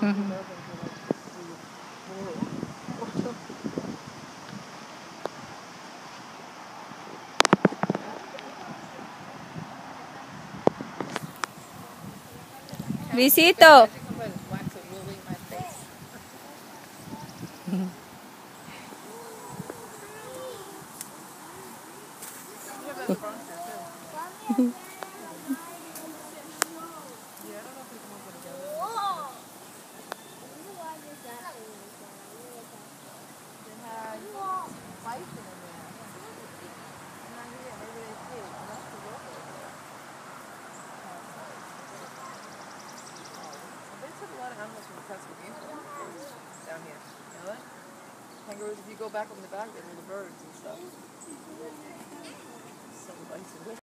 Visito. Down here. You know that? Kangaroos, if you go back on the back, they were the birds and stuff. Some